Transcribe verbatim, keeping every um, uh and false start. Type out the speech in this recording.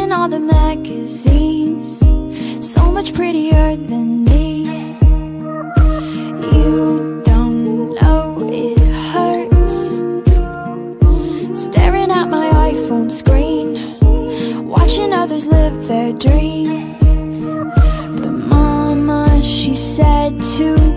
reading all the magazines, so much prettier than me. You don't know it hurts, staring at my iPhone screen, watching others live their dream. But mama, she said to